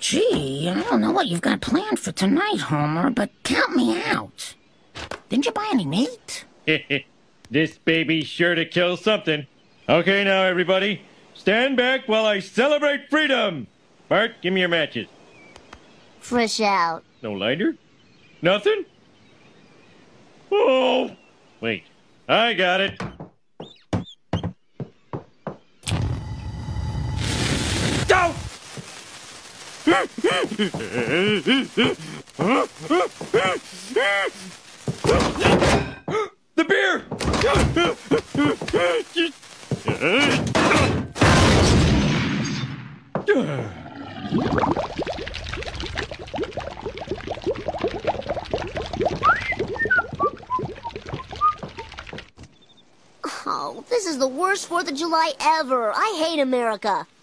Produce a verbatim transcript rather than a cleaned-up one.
Gee, I don't know what you've got planned for tonight, Homer, but count me out. Didn't you buy any meat? This baby's sure to kill something. Okay, now, everybody, stand back while I celebrate freedom. Bart, give me your matches. Fresh out. No lighter? Nothing? Oh! Wait, I got it. Go! The beer! Oh, this is the worst fourth of July ever. I hate America.